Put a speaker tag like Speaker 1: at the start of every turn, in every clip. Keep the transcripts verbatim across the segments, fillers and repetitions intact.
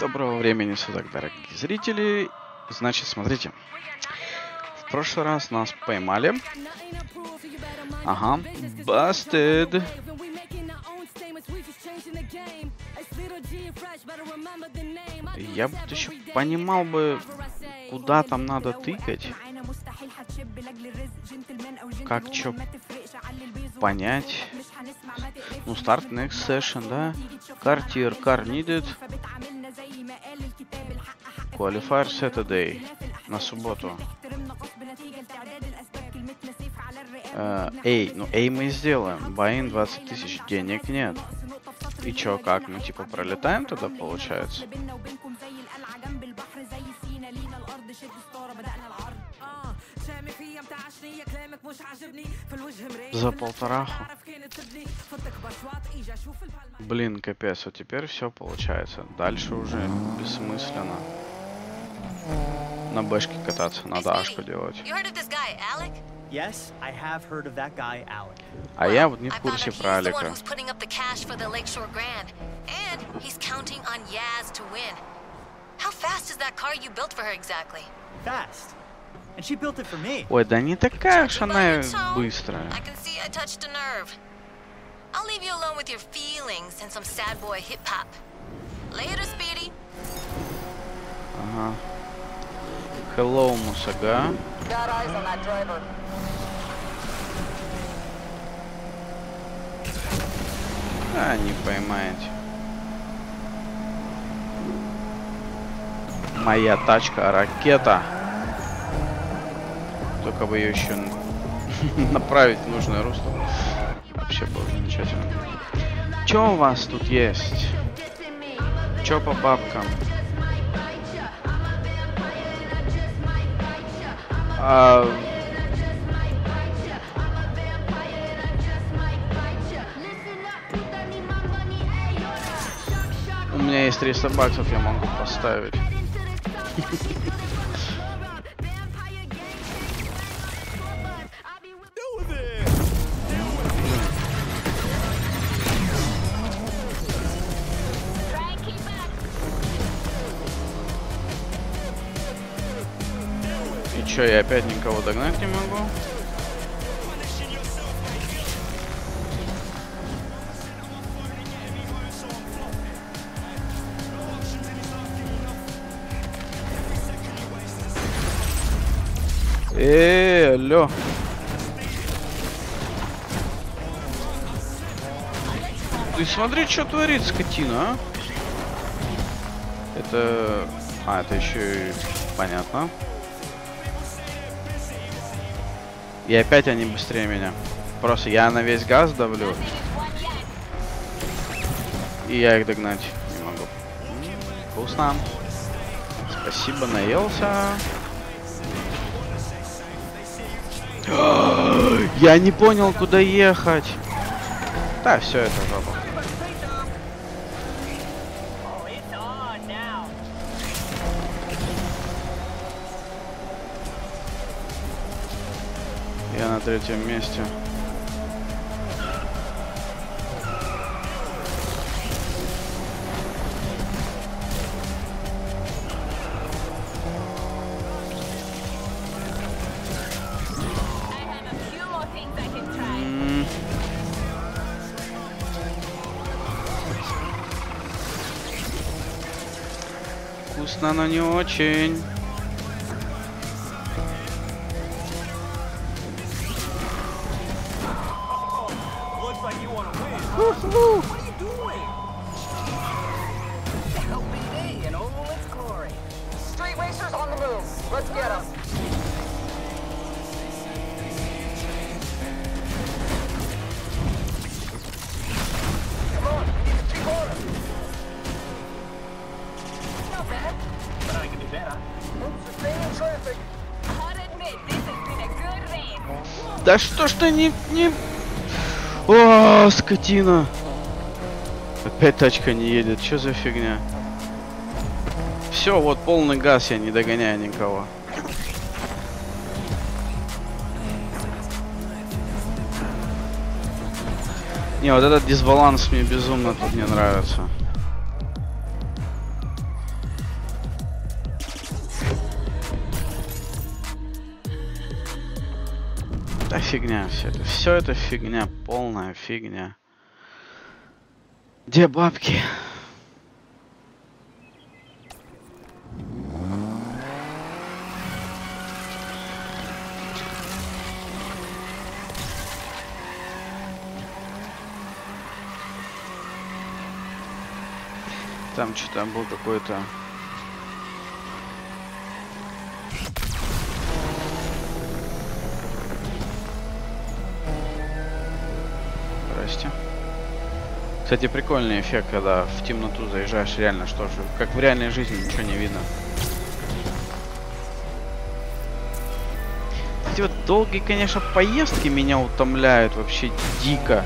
Speaker 1: Доброго времени суток, дорогие зрители. Значит, смотрите. В прошлый раз нас поймали. Ага. Busted. Я бы еще понимал бы, куда там надо тыкать. Как чё понять. Ну, start next session, да? Car tier, car needed. Qualifier Saturday. На субботу. Uh, эй, ну эй мы сделаем. Buy-in двадцать тысяч. Денег нет. И чё, как? Мы типа пролетаем тогда, получается? За полтораху. Блин, капец, вот теперь все получается. Дальше уже бессмысленно. На бэшке кататься, надо ашку делать.
Speaker 2: Yes, I have heard of that guy, Alec.
Speaker 1: А я вот не в курсе про Алика.
Speaker 2: Fast. And she built it for me.
Speaker 1: Ой, да не такая уж она быстрая.
Speaker 3: I'll leave you alone with your feelings and some sad boy hip hop. Later, Speedy.
Speaker 1: Ага. Hello, Мусага.
Speaker 4: Got eyes on that driver.
Speaker 1: А, не поймаете. Моя тачка ракета. Только бы ее еще направить в нужное русло. Вообще было замечательно. Чё у вас тут есть? Чё по бабкам? А... У меня есть триста баксов, я могу поставить. И чё, я опять никого догнать не могу? Эээ, алло. Ты смотри, что творит скотина, а? Это... А, это еще и... Понятно. И опять они быстрее меня. Просто я на весь газ давлю. И я их догнать не могу. Вкусно. Спасибо, наелся. Я не понял, куда ехать. Да, все это жопа. Я на третьем месте. Вкусно, но не очень.
Speaker 4: Street racers on the move. Let's get them. Come on, keep on. Not bad, but I can do better. Sustaining traffic.
Speaker 5: I'll admit, this has been a good race.
Speaker 1: Да что ж ты не... не... О, скотина. Опять тачка не едет. Что за фигня? Все, вот полный газ, я не догоняю никого. Не, вот этот дисбаланс мне безумно тут не нравится. Да фигня все это. Все это фигня. Полная фигня. Где бабки? Там что-то был какой-то... Здрасте. Кстати, прикольный эффект, когда в темноту заезжаешь, реально, что же, как в реальной жизни, ничего не видно. Эти вот долгие, конечно, поездки меня утомляют вообще дико.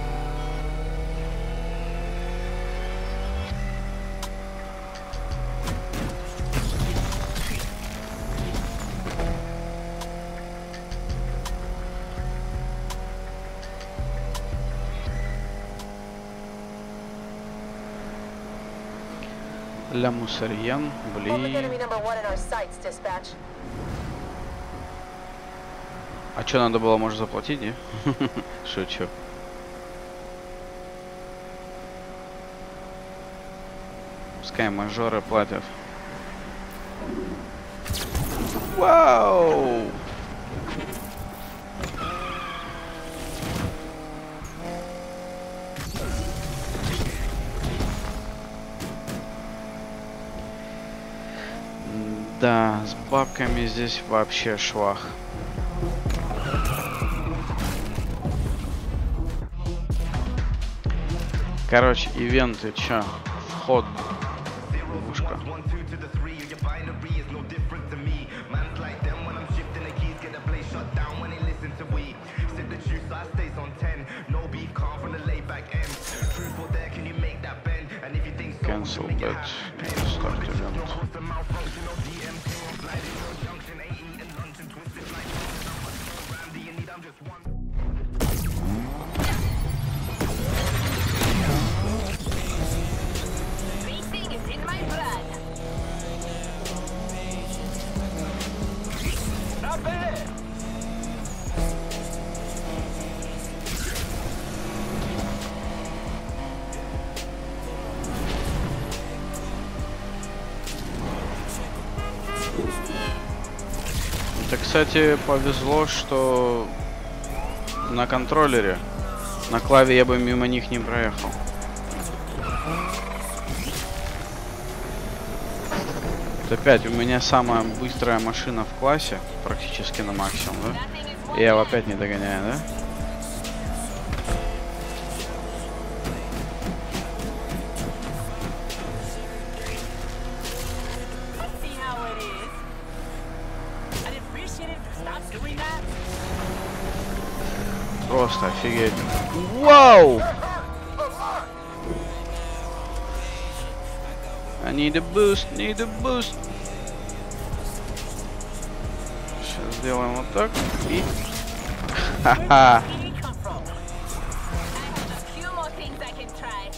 Speaker 1: Ля Мусарьян, блин. А что надо было, может, заплатить, не? Шучу. Пускай мажоры платят. Вау! Да, с бабками здесь вообще швах. Короче, ивенты, чё? Вход. Ловушка. Cancel bet. Start event.
Speaker 5: Racing is in my blood.
Speaker 4: Not bad.
Speaker 1: Это, кстати, повезло, что на контроллере. На клаве я бы мимо них не проехал. Вот опять у меня самая быстрая машина в классе, практически на максимум, да? И я его опять не догоняю, да?
Speaker 5: See how it is.
Speaker 4: I'd appreciate it if you stopped doing that.
Speaker 1: Просто офигеть. Вау! I need a boost, need a boost. Сейчас сделаем вот так и... Ха-ха!
Speaker 5: Where did it come from? I have a few more things I can try.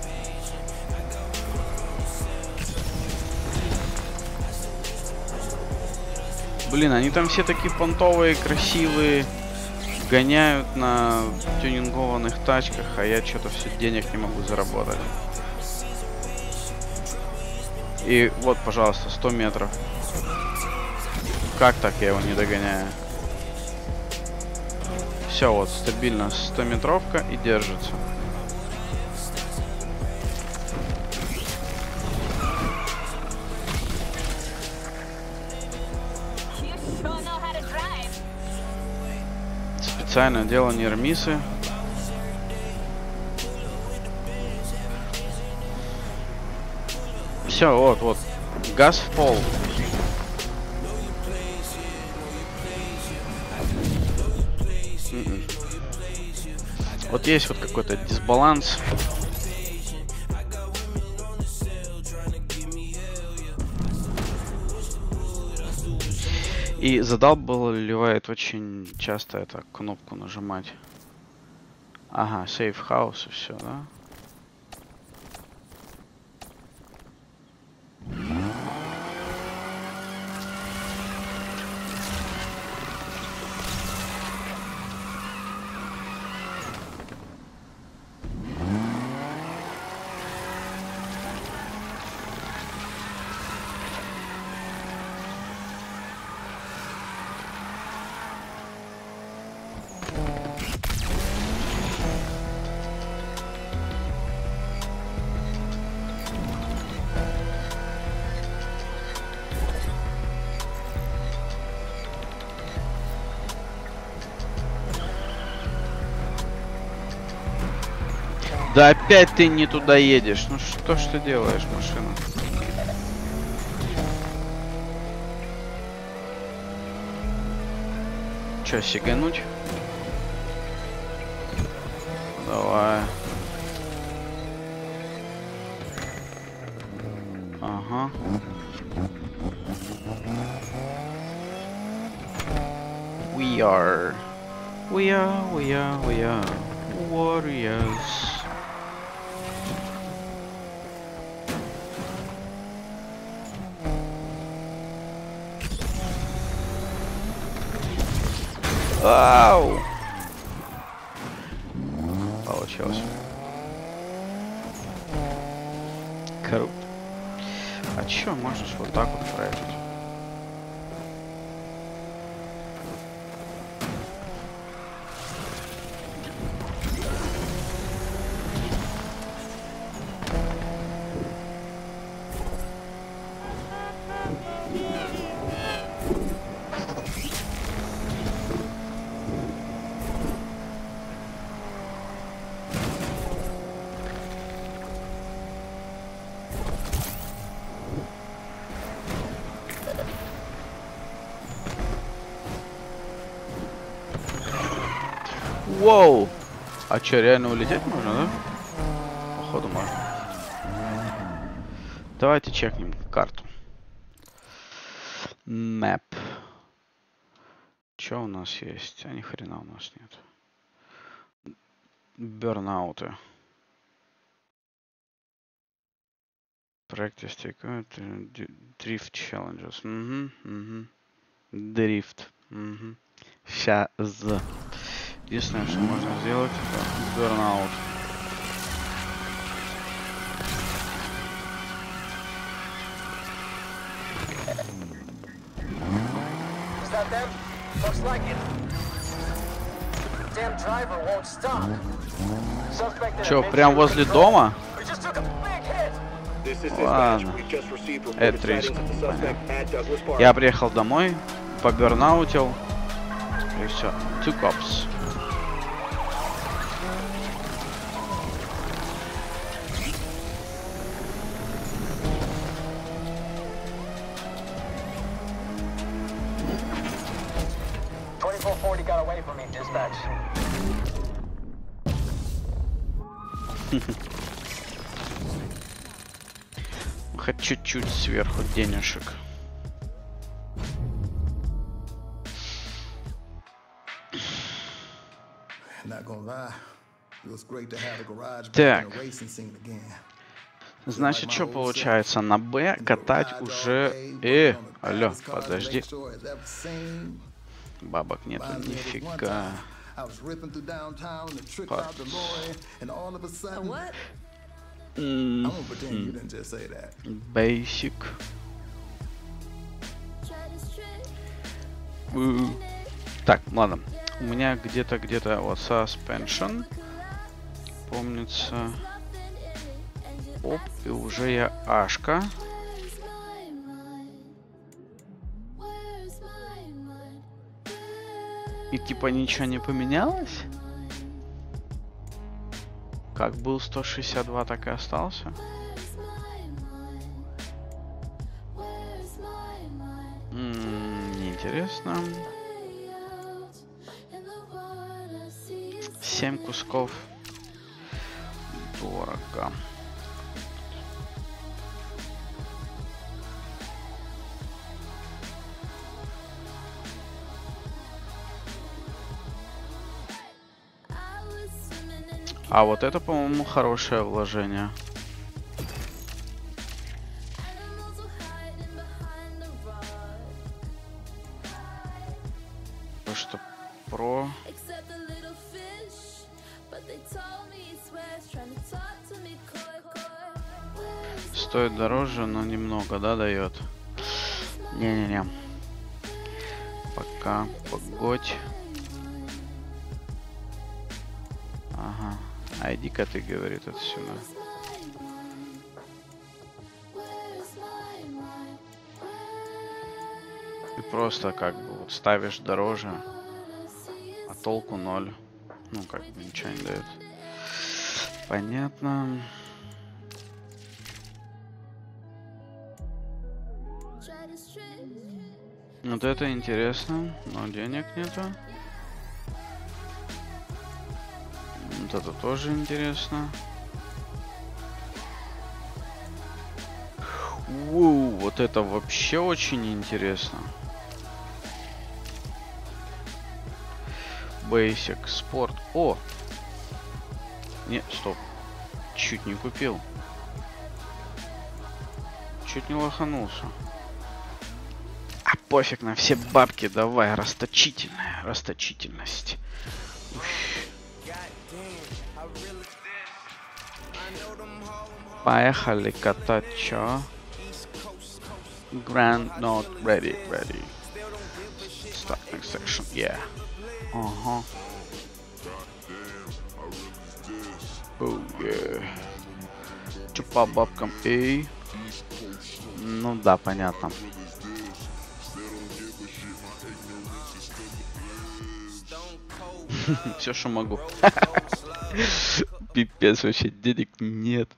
Speaker 1: Блин, они там все такие понтовые, красивые. Гоняют на тюнингованных тачках, а я что-то все денег не могу заработать. И вот, пожалуйста, сто метров. Как так я его не догоняю? Все, вот, стабильно сто метровка и держится.
Speaker 5: You sure know how to drive.
Speaker 1: Специально делал нермисы. Все, вот, вот. Газ в пол. М-м. Вот есть вот какой-то дисбаланс. И задалбливает очень часто эту кнопку нажимать. Ага, Safe House и все, да? Да опять ты не туда едешь. Ну что ж ты делаешь, машина? Чё, сигануть? Давай. Ага. We are. We are, we are, we are warriors. Ау! Получилось. Круто. А чё, можешь вот так вот проехать? Воу! А чё, реально улететь можно, да? Походу можно. Давайте чекнем карту. Мэп. Чё у нас есть? А ни хрена у нас нет. Бернауты. Practice take Drift challenges. Угу, угу. Дрифт. Угу. Сейчас. Единственное, что можно сделать, это бернаут. Чё, прям возле дома? Ладно. Это риск. Понятно. Я приехал домой, побернаутил. И все. Two cops.
Speaker 4: twenty-four forty got away from me, dispatch.
Speaker 1: Хоть чуть-чуть сверху денежек. Так. Значит, что получается? На Б катать уже... Э, алло, подожди. Бабок нету, нифига. Basic. Так, ладно. У меня где-то, где-то вот suspension. Помнится. Оп, и уже я ашка. И типа ничего не поменялось? Как был сто шестьдесят два, так и остался. М-м, неинтересно. Семь кусков. Дорого. А вот это, по-моему, хорошее вложение. То, что про... Стоит дороже, но немного, да, дает? Не-не-не. Пока, погодь. Ага. ай ди-ка ты, говорит, отсюда. И просто как бы вот ставишь дороже, а толку ноль. Ну как бы ничего не дает. Понятно. Вот это интересно, но денег нету. Вот это тоже интересно. Воу, вот это вообще очень интересно. Basic Sport. О! Не, стоп. Чуть не купил. Чуть не лоханулся. А пофиг на все бабки, давай, расточительная, расточительность. Ух. Поехали катать, чё? Grand not ready, ready. Start next section, yeah. Ага. Oh yeah. Чё по бабкам, эй? Ну да, понятно. Все, что могу. Пипец, вообще денег нет.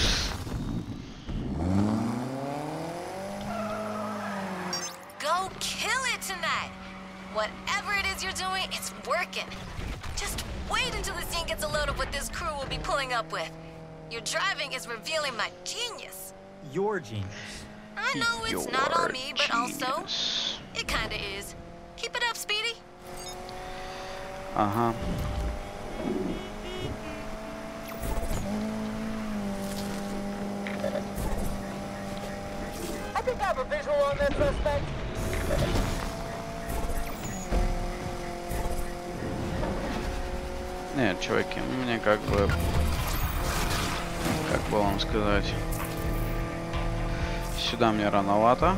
Speaker 3: Go kill it tonight. Whatever it is you're doing, it's working. Just wait until the scene gets a load of what this crew will be pulling up with. Your driving is revealing my genius.
Speaker 2: Your genius.
Speaker 3: I know it's not all me, but also
Speaker 1: Genius.
Speaker 3: it kinda is. Keep it up, Speedy.
Speaker 1: Ага.
Speaker 4: I think I have a visual on that suspect.
Speaker 1: Нет, чуваки, мне как бы... Как бы вам сказать... Сюда мне рановато.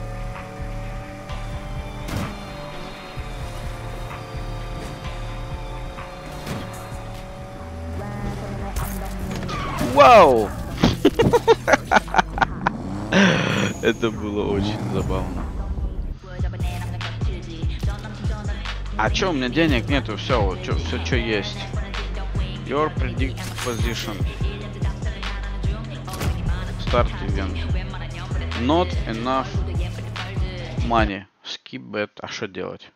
Speaker 1: Вау! Это было очень забавно. А чё, у меня денег нету, все, вот, чё, все, что есть. Your predict position. Start event. Not enough money. Skip bet. А что делать?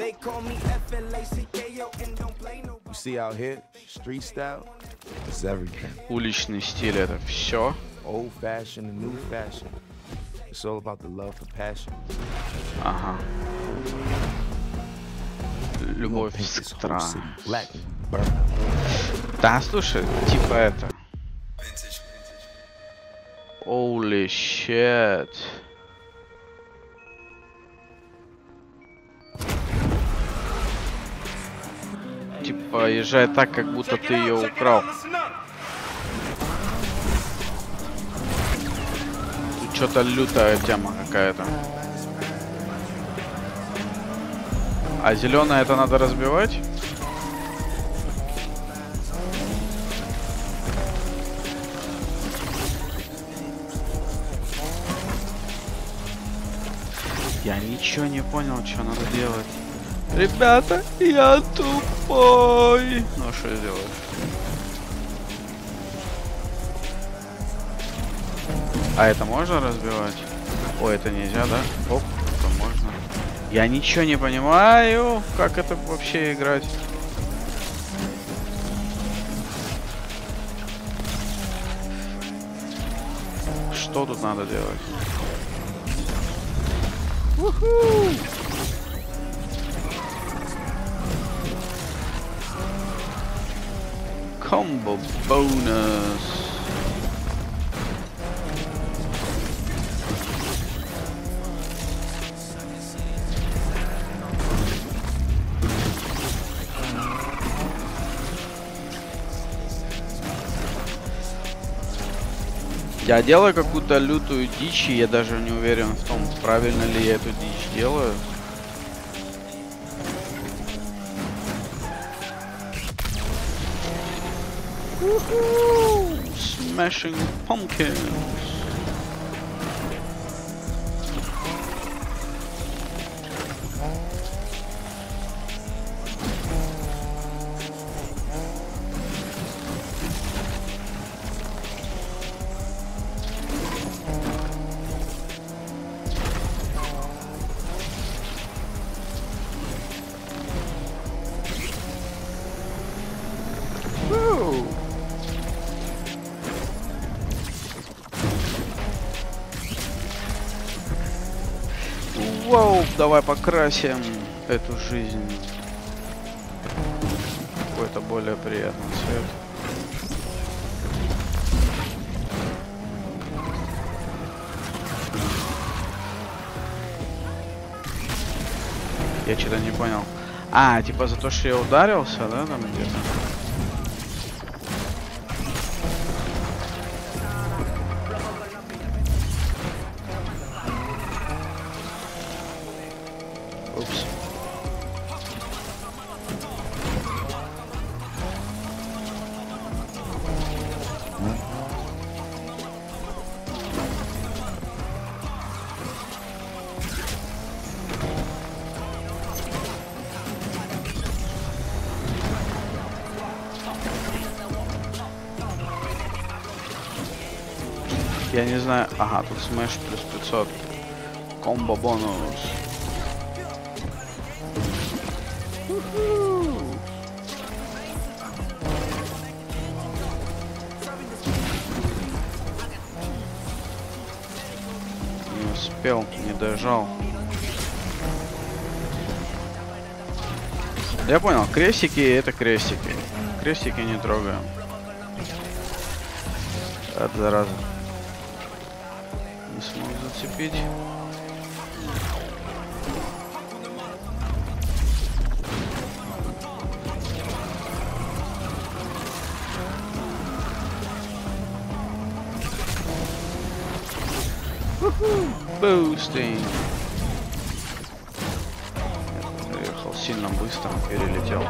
Speaker 6: You see out here, street style, it's everything.
Speaker 1: Уличный стиль это все.
Speaker 6: Old fashioned and new fashion. It's all about the love and passion.
Speaker 1: Ага. Любовь
Speaker 6: Paint
Speaker 1: с
Speaker 6: this whole city
Speaker 1: стран.
Speaker 6: black and burn.
Speaker 1: Да, слушай, типа это. Holy shit. Типа, езжай так, как будто ты ее украл. Тут что-то лютая тема какая-то. А зеленое это надо разбивать? Я ничего не понял, что надо делать. Ребята, я тупой. Ну что сделать? А это можно разбивать? Ой, это нельзя, да? Оп, это можно. Я ничего не понимаю, как это вообще играть. Что тут надо делать? Уху! Combo bonus. Я делаю какую-то лютую дичь, и я даже не уверен в том, правильно ли я эту дичь делаю. Smashing pumpkins. Вау, давай покрасим эту жизнь. Какой-то более приятный цвет. Я что-то не понял. А, типа за то, что я ударился, да, там где-то? Упс. Я не знаю. Ага, тут смеш плюс пятьсот. Комбо бонус. Не успел, не дожал. Я понял, крестики это крестики. Крестики не трогаем. От зараза. Не смог зацепить. Boosting. Приехал сильно быстро, перелетел.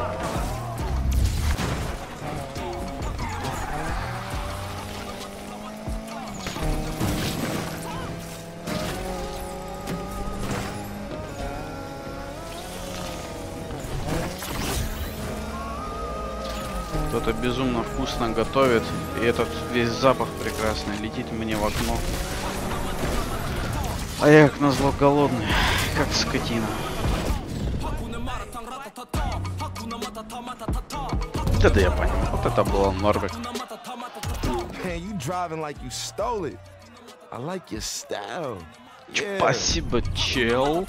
Speaker 1: Кто-то безумно вкусно готовит, и этот весь запах прекрасный летит мне в окно. А я как назло голодный, как скотина. Вот это я понял, вот это было Норбек.
Speaker 6: Man, you driving like you stole it. I like your style. Yeah.
Speaker 1: Спасибо, чел.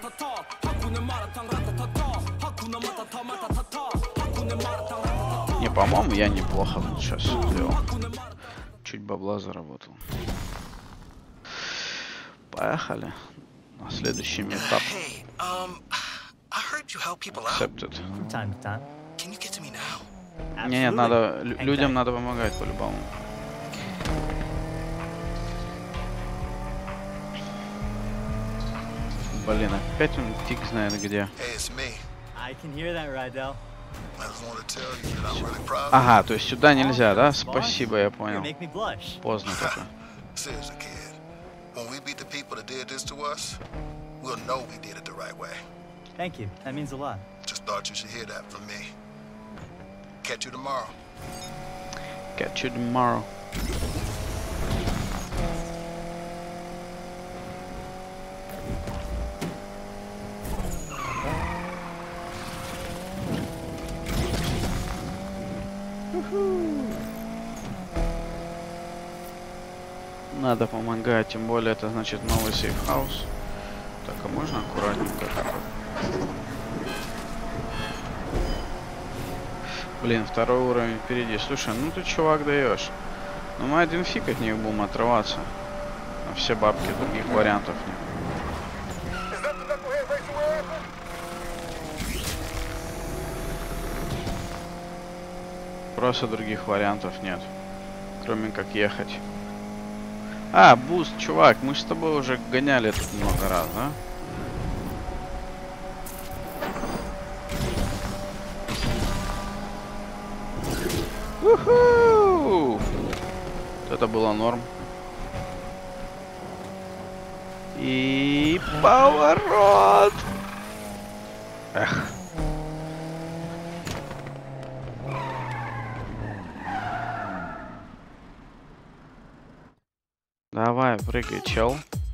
Speaker 1: Не, по-моему, я неплохо сейчас сделал. Чуть бабла заработал. Поехали на следующий этап.
Speaker 7: Hey, um, I heard you help people out.
Speaker 1: Accepted.
Speaker 2: From time to time.
Speaker 7: Can you get to me now?
Speaker 1: Не, нет, надо лю-
Speaker 2: Hang
Speaker 1: людям
Speaker 2: tight.
Speaker 1: надо помогать по-любому. Блин, опять он фиг знает где.
Speaker 7: Hey, it's me.
Speaker 2: I can hear that, Rydell.
Speaker 7: I just want to tell you that I'm really proud of
Speaker 1: Ага, то есть сюда нельзя, да? Спасибо, я
Speaker 2: You
Speaker 1: понял.
Speaker 2: make me blush.
Speaker 1: Поздно только.
Speaker 7: you. Seriously, kid. When we beat the people that did this to us, we'll know we did it the right way.
Speaker 2: Thank you. That means a lot.
Speaker 7: Just thought you should hear that from me. Catch you tomorrow.
Speaker 1: Catch you tomorrow. Надо помогать, тем более это значит новый сейфхаус. Так, а можно аккуратненько так вот? Блин, второй уровень впереди. Слушай, ну ты, чувак, даешь. Но мы один фиг от них будем отрываться. На все бабки, других вариантов нет. Просто других вариантов нет. Кроме как ехать. А, буст, чувак, мы с тобой уже гоняли тут много раз, да? Уху! Это было норм. И поворот! Эх. Давай, прыгай, чел.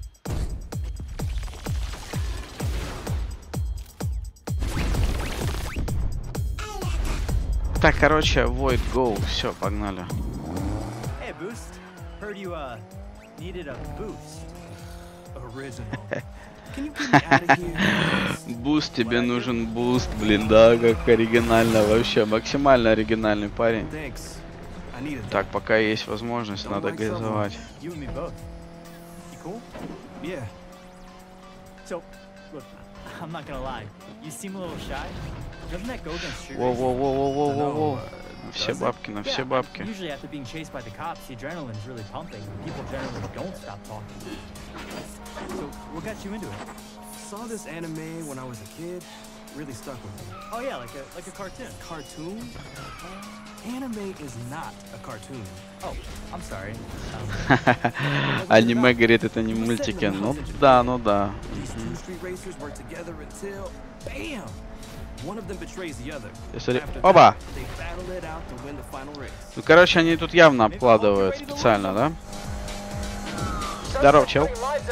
Speaker 1: Так, короче, Void Go. Все, погнали.
Speaker 2: Hey, Boost. Heard you, uh, needed a boost. Original.
Speaker 6: Can you get me out of here?
Speaker 1: Буст, тебе нужен буст, блин, да, как оригинально вообще, максимально оригинальный парень.
Speaker 6: Thanks. I need it.
Speaker 1: Так, пока есть возможность, надо газовать.
Speaker 2: You and me both. You cool?
Speaker 6: Yeah.
Speaker 2: So, look, I'm not gonna lie. You seem a little shy. Doesn't that go against street racing?
Speaker 1: Воу-воу-воу-воу-воу-воу. На все
Speaker 6: Does it?
Speaker 1: бабки, на все
Speaker 2: Yeah,
Speaker 1: бабки.
Speaker 2: usually after being chased by the cops, the adrenaline's really pumping. People generally don't stop talking. So, what got you into it?
Speaker 6: Saw this anime when I was a kid. Really stuck with me.
Speaker 2: Oh yeah, like a like a cartoon.
Speaker 6: Cartoon? Anime is not a cartoon.
Speaker 2: Oh, I'm sorry. Um,
Speaker 1: Аниме, говорит, это не мультики. Ну да, ну да.
Speaker 6: These two street racers work together until, bam! One of them betrays the other.
Speaker 1: Смотри.
Speaker 6: After
Speaker 1: Оба!
Speaker 6: that, they battle it out to win the final race.
Speaker 1: Ну, короче, они тут явно обкладывают специально, да? Здоров, чел.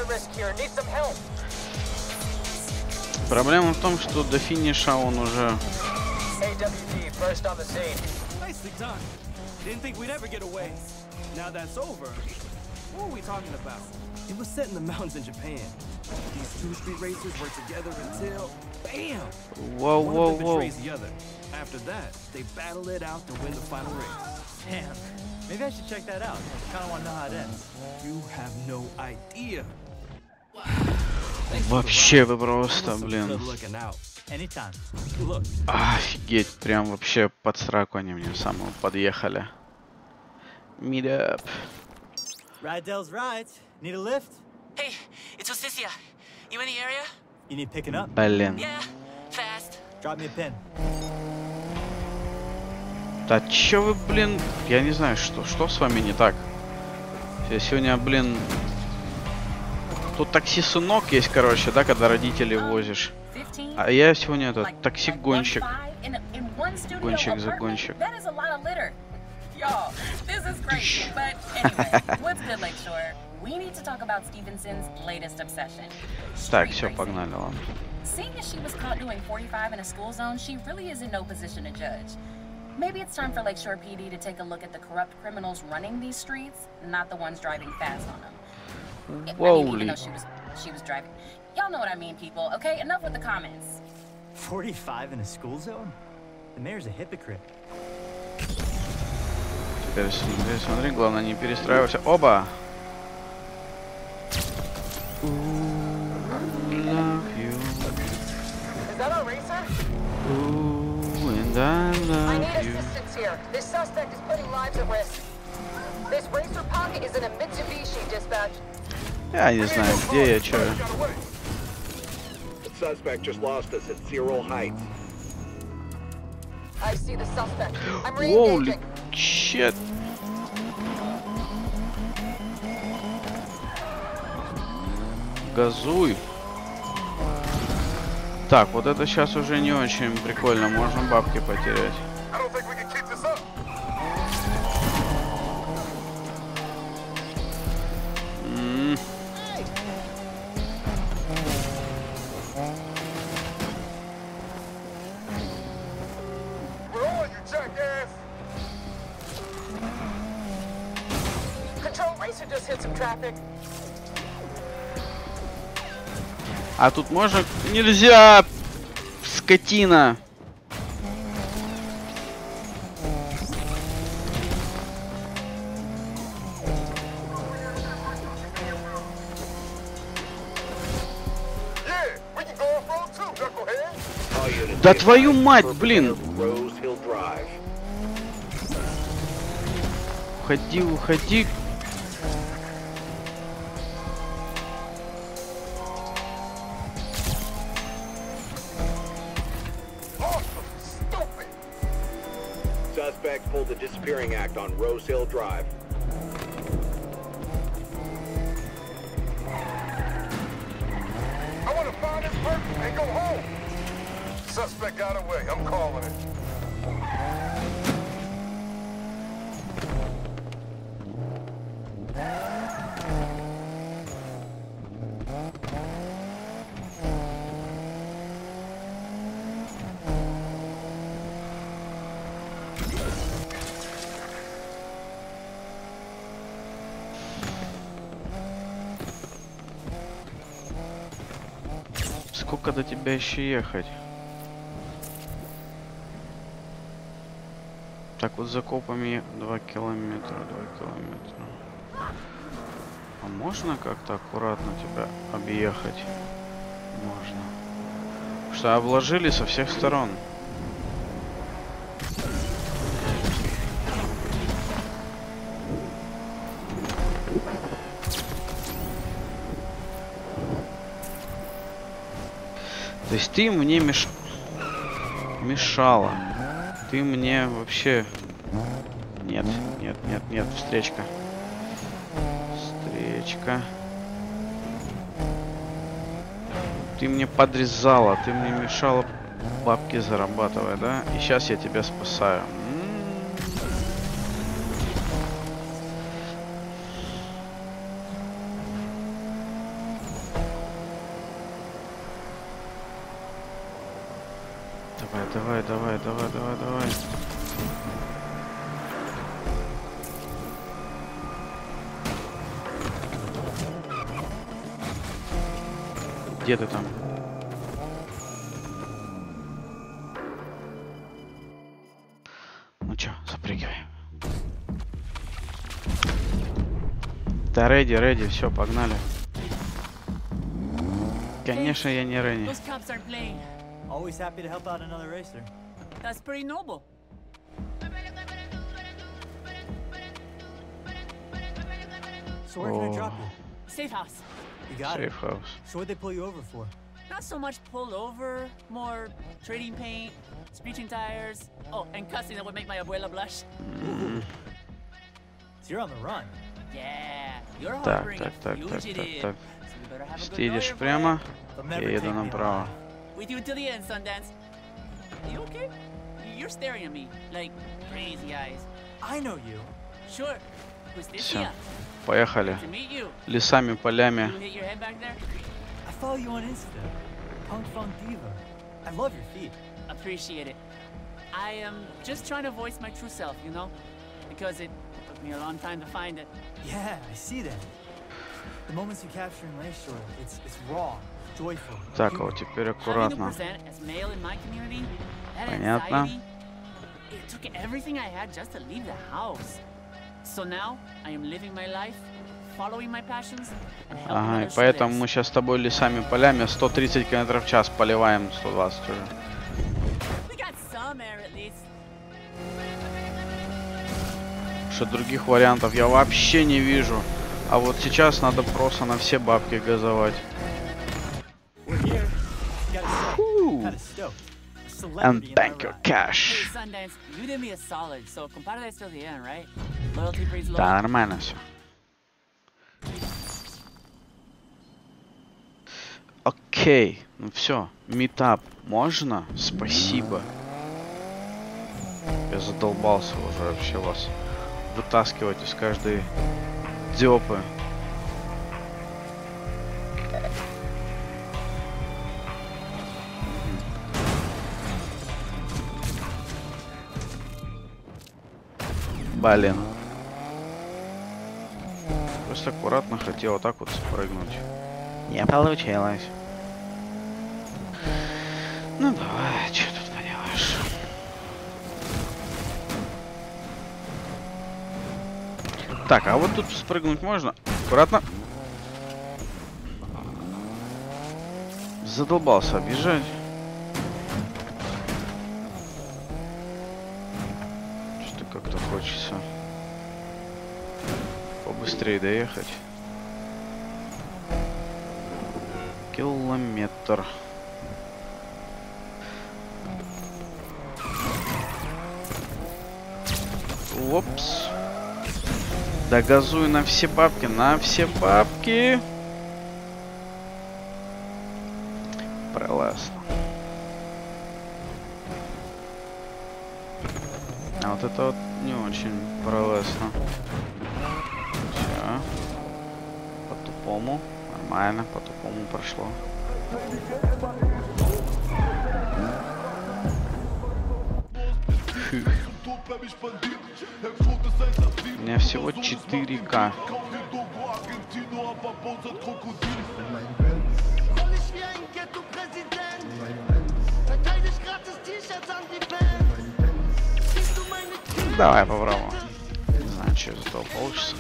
Speaker 1: Проблема в том, что до финиша он уже...
Speaker 6: Nicely done. Didn't think we'd ever get away. Now that's over, what are we talking about? It was set in the mountains in Japan. These two street racers work together until, bam!
Speaker 1: Воу,
Speaker 6: One
Speaker 1: воу,
Speaker 6: of them
Speaker 1: воу.
Speaker 6: betrays the other. After that, they battle it out to win the final race.
Speaker 2: damn. Maybe I should check that out. I kind of want to know how it ends.
Speaker 6: You have no idea.
Speaker 1: Вообще вы просто, блин.
Speaker 6: Good looking out.
Speaker 2: Anytime.
Speaker 6: Look,
Speaker 1: Офигеть, прям вообще под сраку они мне самого подъехали. Meet up.
Speaker 2: Ride Dell's rides. Need a lift?
Speaker 8: Hey, it's Osicia. You in the area?
Speaker 2: You need picking up?
Speaker 1: Блин.
Speaker 8: Yeah, fast.
Speaker 2: Drop me a pin.
Speaker 1: Да чё вы, блин, я не знаю, что, что с вами не так. Я сегодня, блин... Тут такси-сынок есть, короче, да, когда родителей возишь. А я сегодня этот такси-гонщик. Гонщик-загонщик.
Speaker 5: Y'all, this is crazy, but anyway, what's good, Lakeshore? We need to talk about Stevenson's latest obsession.
Speaker 1: Так,
Speaker 5: street
Speaker 1: все,
Speaker 5: racing.
Speaker 1: погнали, ладно.
Speaker 5: Seeing as she was caught doing forty-five in a school zone, she really is in no position to judge. Maybe it's time for Lakeshore P D to take a look at the corrupt criminals running these streets, not the ones driving fast on them. I mean,
Speaker 1: Holy.
Speaker 5: even though she was she was driving. Y'all know what I mean, people. Okay, enough with the comments.
Speaker 2: forty-five in a school zone? The mayor's a hypocrite.
Speaker 1: Теперь смотри, смотри, главное не перестраивайся. Оба! Love you.
Speaker 4: Is that our racer?
Speaker 1: Ooh, and I
Speaker 4: I
Speaker 1: love
Speaker 4: need
Speaker 1: you.
Speaker 4: assistance here. This suspect is putting lives at risk. This racer pocket is in a Mitsubishi, dispatch.
Speaker 1: Я не знаю, где я, чё.
Speaker 9: The suspect just lost us at Zero Heights.
Speaker 4: I see the suspect. I'm
Speaker 1: Holy
Speaker 4: re-engaging.
Speaker 1: shit. Газуй. Так, вот это сейчас уже не очень прикольно. Можно бабки потерять.
Speaker 7: I don't think we can keep this up.
Speaker 1: М.
Speaker 7: We're on you, jackass.
Speaker 4: Control racer just hit some traffic.
Speaker 1: А тут можно... Нельзя! Скотина!
Speaker 7: Yeah, we can go off-road too, knucklehead.
Speaker 9: All units
Speaker 1: Да
Speaker 9: be
Speaker 1: твою
Speaker 9: advised,
Speaker 1: мать,
Speaker 9: perpendicular
Speaker 1: блин!
Speaker 9: to Rose Hill Drive.
Speaker 1: Уходи, уходи.
Speaker 7: Awesome, stupid.
Speaker 9: Suspect pulled the disappearing act on Rose Hill Drive.
Speaker 7: I want to find this person and go home. Suspect got away. I'm calling it.
Speaker 1: сколько до тебя еще ехать? Так вот за копами два километра, два километра. А можно как-то аккуратно тебя объехать? Можно. Потому что обложили со всех сторон. То есть ты мне меш... мешала. Ты мне вообще... Нет, нет, нет, нет, встречка. Встречка. Ты мне подрезала, ты мне мешала бабки зарабатывать, да? И сейчас я тебя спасаю. Давай, давай, давай, давай, давай, давай. Где ты там? Ну чё, запрыгивай. Да, реди, реди, все, погнали. Конечно, я не реди.
Speaker 2: Always happy to help out another racer. That's pretty noble. So where can I drop you? Safe house. You got it.
Speaker 1: Safe house.
Speaker 2: So what'd they pull you over for? Not so much pulled over, more trading paint, screeching tires. Oh, and cussing that would make my abuela blush.
Speaker 1: Mm.
Speaker 2: So you're on the run. Yeah, you're
Speaker 1: Так,
Speaker 2: harboring
Speaker 1: так,
Speaker 2: a
Speaker 1: так, так, так,
Speaker 2: fugitive.
Speaker 1: так.
Speaker 2: So we better have a good
Speaker 1: Ты едешь
Speaker 2: lawyer
Speaker 1: прямо,
Speaker 2: for it.
Speaker 1: я еду направо.
Speaker 2: With you until the end, Sundance. You okay? You're staring at me like crazy eyes. I know you. Sure.
Speaker 1: Все, поехали. Лесами, полями.
Speaker 2: You hit your head back there? I follow you on Insta. Punk Funk Diva. I love your feet. Appreciate it. I am just trying to voice my true self, you know? Because it took me a long time to find it. Yeah, I see that. The moments you capture in Lakeshore, it's it's raw.
Speaker 1: Так, а вот теперь аккуратно. Понятно. Ага, и поэтому мы сейчас с тобой лесами, полями сто тридцать километров в час поливаем, сто двадцать уже. Что других вариантов я вообще не вижу. А вот сейчас надо просто на все бабки газовать. And bank your cash. Да, нормально все. Окей, ну все, митап можно? Спасибо. Я задолбался уже вообще вас вытаскивать из каждой дёпы. Блин. Просто аккуратно хотел вот так вот спрыгнуть. Не получилось. Ну давай, что тут поделаешь. Так, а вот тут спрыгнуть можно? Аккуратно. Задолбался объезжать. Что-то как-то хочется побыстрее доехать. Километр. Опс. Да газуй на все бабки, на все бабки. Прелестно. А вот это вот не очень прелестно. Все. По-тупому. Нормально, по-тупому прошло. Фух. У меня всего четыре ка. Давай попробуем. Не знаю, что из этого получится.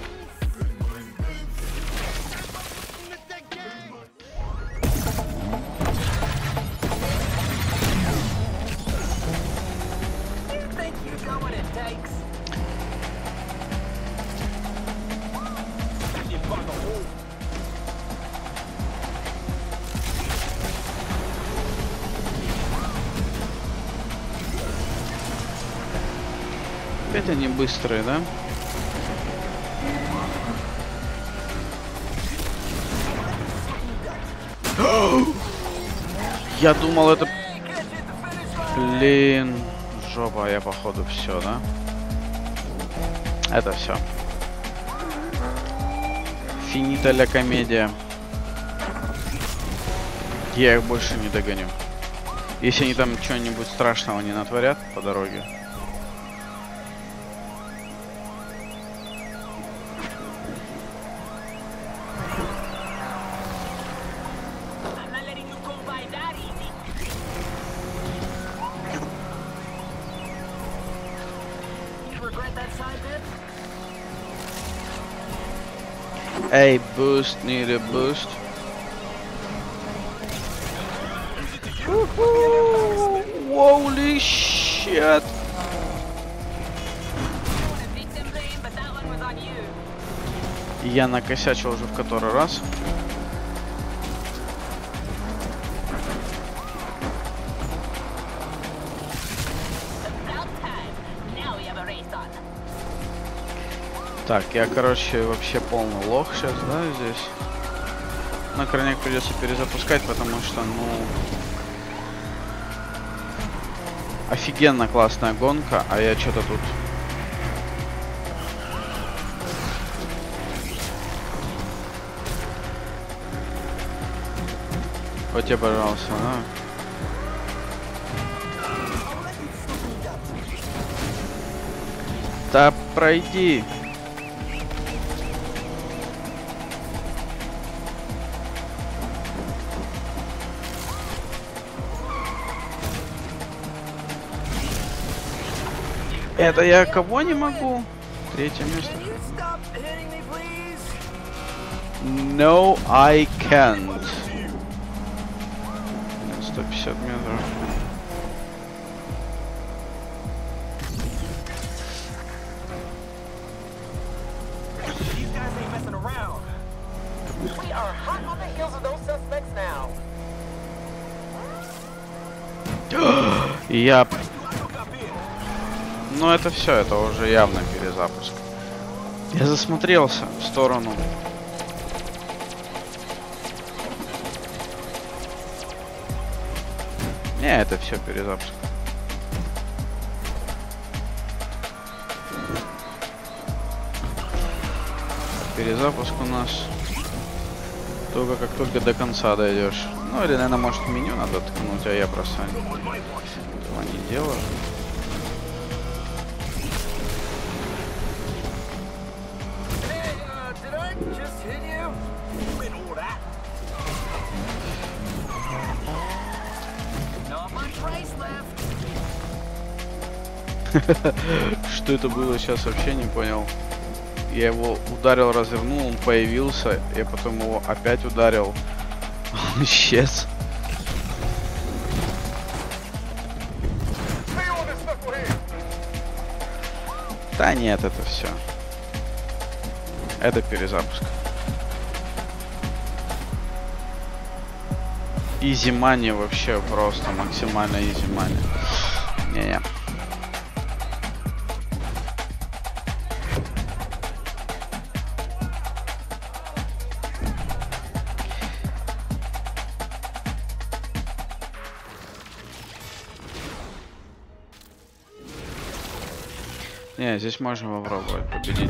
Speaker 1: Опять они быстрые, да? Я думал, это... Блин, жопа, я походу все, да? Это все. Финита ля комедия. Я их больше не догоню. Если они там чего-нибудь страшного не натворят по дороге. Эй, boost, need a boost. Holy shit! Я накосячил уже в который раз. Так, я, короче, вообще полный лох сейчас, да, здесь. На крайняк придется перезапускать, потому что, ну... Офигенно классная гонка, а я что-то тут... Вот тебе, пожалуйста, да? Да пройди! Это я кого не могу? Третье место. No, I can't. сто пятьдесят метров. Я... Ну это все, это уже явно перезапуск. Я засмотрелся в сторону. Не, это все перезапуск. Перезапуск у нас только как только до конца дойдешь. Ну или, наверное, может в меню надо ткнуть, а я просто этого не делаю. Что это было, сейчас вообще не понял. Я его ударил, развернул, он появился, я потом его опять ударил. Он исчез. Да нет, это все. Это перезапуск. Изи-мани вообще просто максимально изи-мани. Не-не. Не, здесь можно попробовать победить.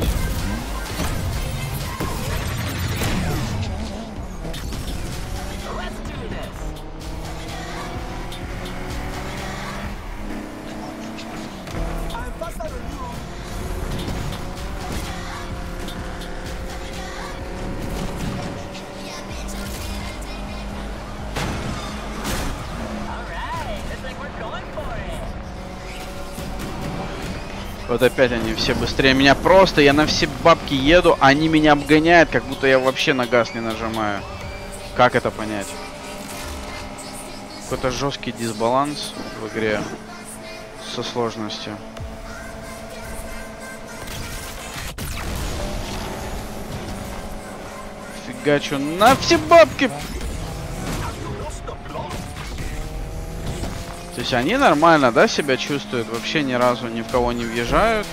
Speaker 1: Вот опять они все быстрее меня. Просто я на все бабки еду, они меня обгоняют, как будто я вообще на газ не нажимаю. Как это понять? Какой-то жесткий дисбаланс в игре со сложностью. Фигачу на все бабки! То есть они нормально, да, себя чувствуют? Вообще ни разу ни в кого не въезжают.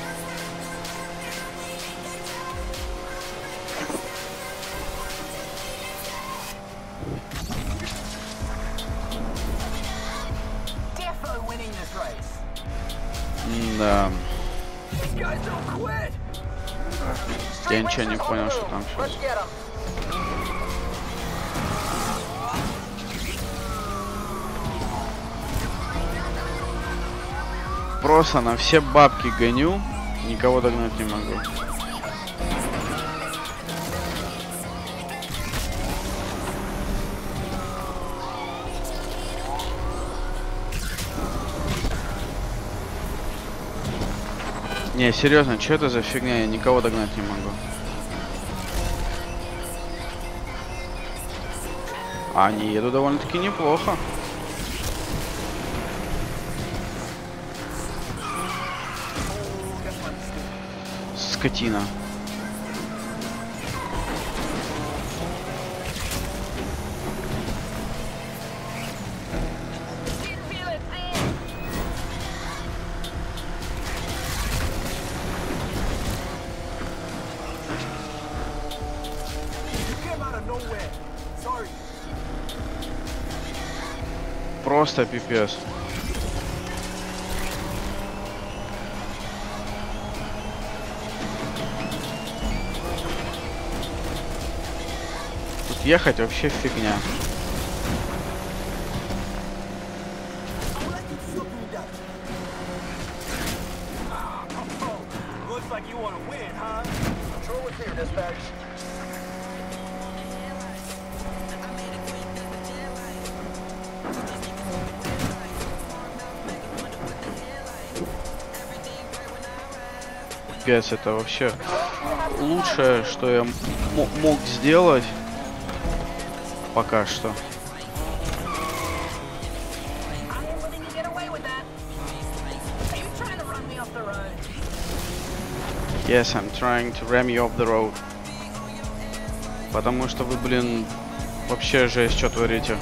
Speaker 1: Да. Я ничего не понял, что там сейчас. Просто на все бабки гоню, никого догнать не могу. Не, серьезно, что это за фигня? Я никого догнать не могу. А они едут довольно-таки неплохо. Скотина. Просто пипец. Тут ехать вообще фигня. Пипец, это вообще лучшее, что я мог сделать пока что. Yes, I'm trying to ram you off the road. Потому что вы, блин, вообще жесть, что творите.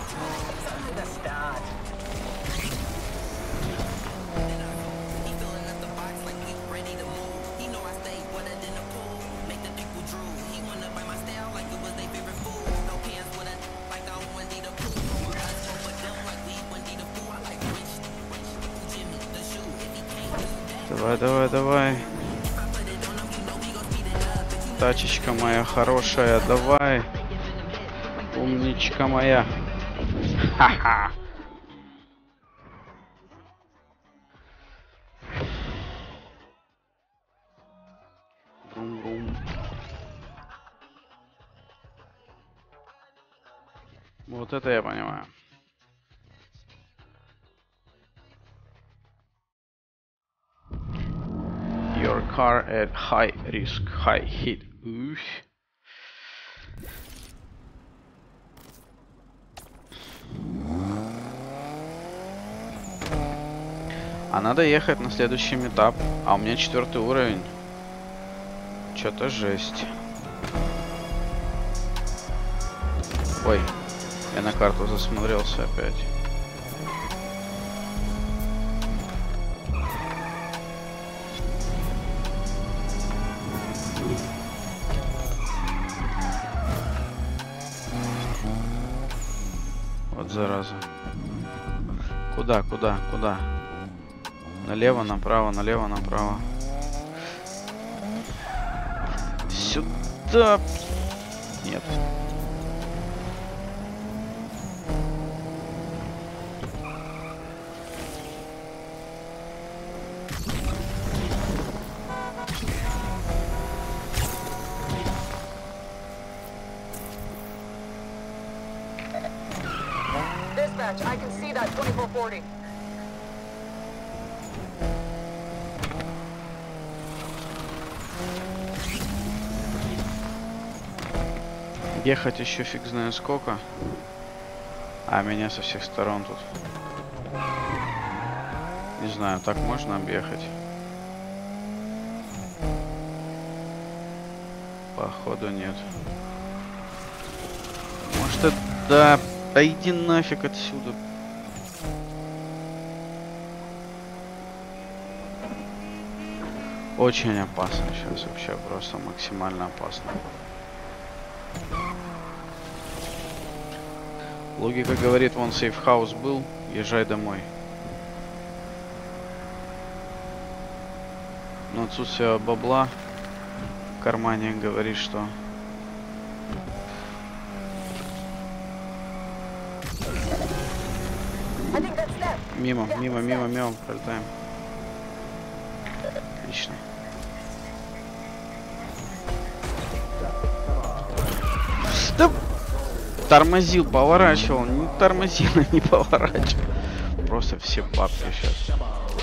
Speaker 1: Давай, давай, давай. Тачечка моя хорошая, давай. Умничка моя. Ха-ха. Брум-брум. Вот это я понимаю. Your car at high risk, high hit. Ух. А надо ехать на следующий этап. А у меня четвертый уровень. Что-то жесть. Ой, я на карту засмотрелся опять. Вот зараза. Куда, куда, куда? Налево, направо, налево, направо. Сюда. Нет.
Speaker 4: I can see that twenty-four forty.
Speaker 1: Ехать еще фиг знает сколько. А меня со всех сторон тут. Не знаю, так можно объехать? Походу нет. Может это... Да, да иди нафиг отсюда. Очень опасно сейчас, вообще просто максимально опасно. Логика говорит, вон сейфхаус был, езжай домой. Но отсутствие бабла в кармане говорит, что... Мимо, мимо, мимо, мимо пролетаем. Отлично. Да... Тормозил, поворачивал, не тормозил, не поворачивал. Просто все бабки сейчас.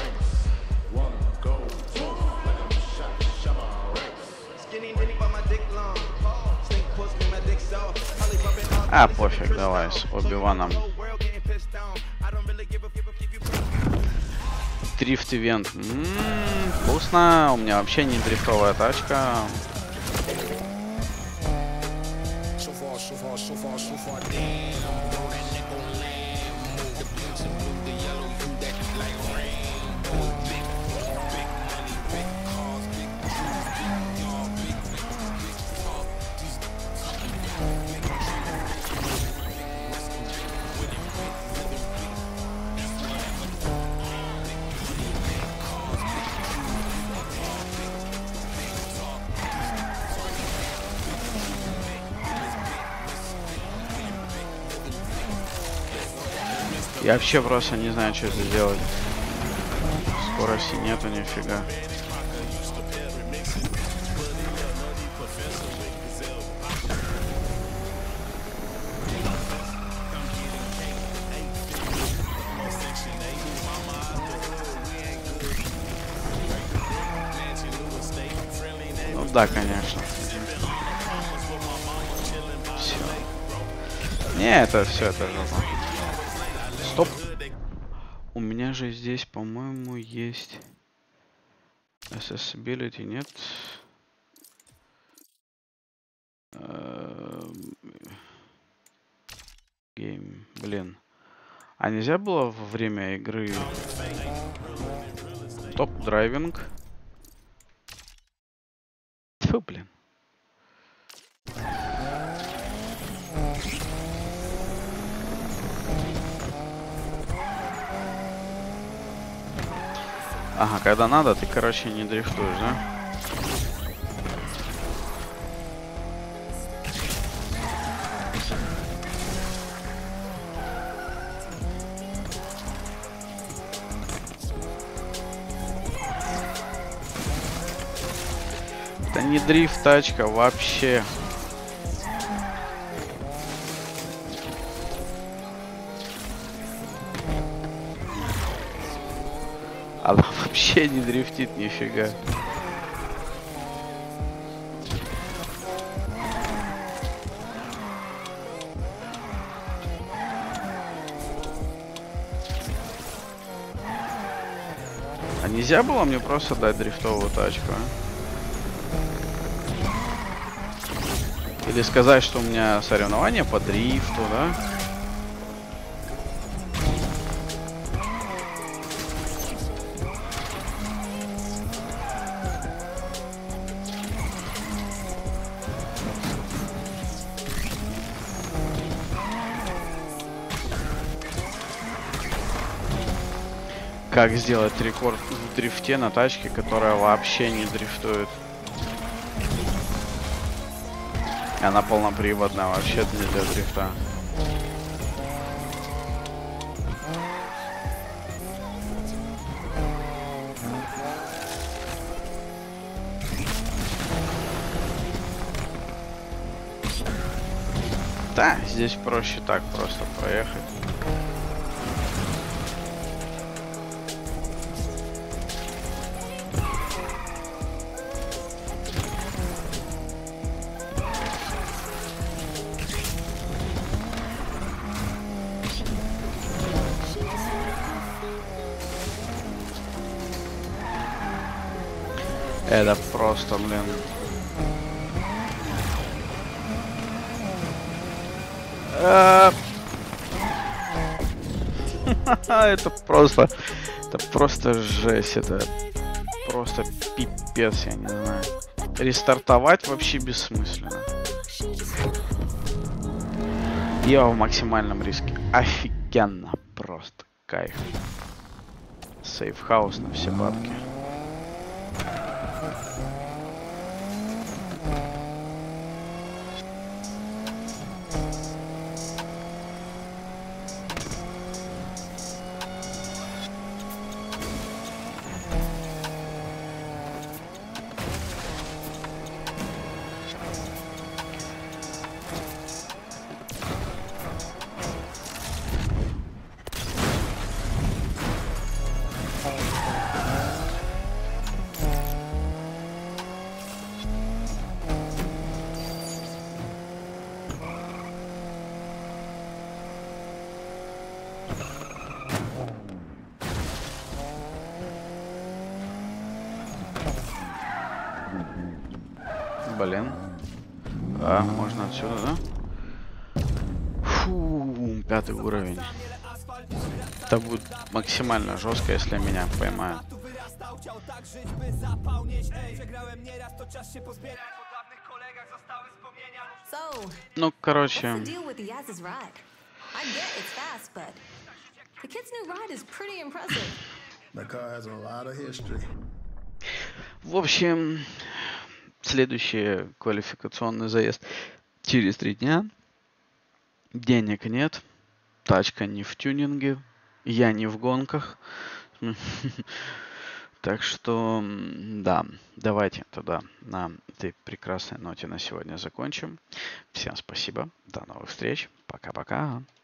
Speaker 1: А, пофиг, давай, с Оби-Ваном. Дрифт-ивент. М-м, вкусно. У меня вообще не дрифтовая тачка. Я вообще просто не знаю, что это делать. Скорости нету нифига. Ну да, конечно. Все. Не, это все, это жопа. Стоп. У меня же здесь, по-моему, есть accessibility, нет? Гейм, блин. А нельзя было во время игры топ-драйвинг? Фу, блин. Ага, когда надо, ты, короче, не дрифтуешь, да? Это не дрифт тачка вообще. Она вообще не дрифтит нифига. А нельзя было мне просто дать дрифтовую тачку, а? Или сказать, что у меня соревнования по дрифту, да? Как сделать рекорд в дрифте на тачке, которая вообще не дрифтует. Она полноприводная, вообще не для дрифта. Да, здесь проще так просто проехать. Это просто, блин. Это просто, это просто жесть, это просто пипец, я не знаю. Рестартовать вообще бессмысленно. Я в максимальном риске. Офигенно, просто кайф. Сейф-хаус на все бабки. Блин. А, можно отсюда, да? Фу, пятый уровень. Это будет максимально жестко, если меня поймают. Ну, короче. В общем, следующий квалификационный заезд через три дня. Денег нет. Тачка не в тюнинге. Я не в гонках. Так что, да, давайте тогда на этой прекрасной ноте на сегодня закончим. Всем спасибо. До новых встреч. Пока-пока.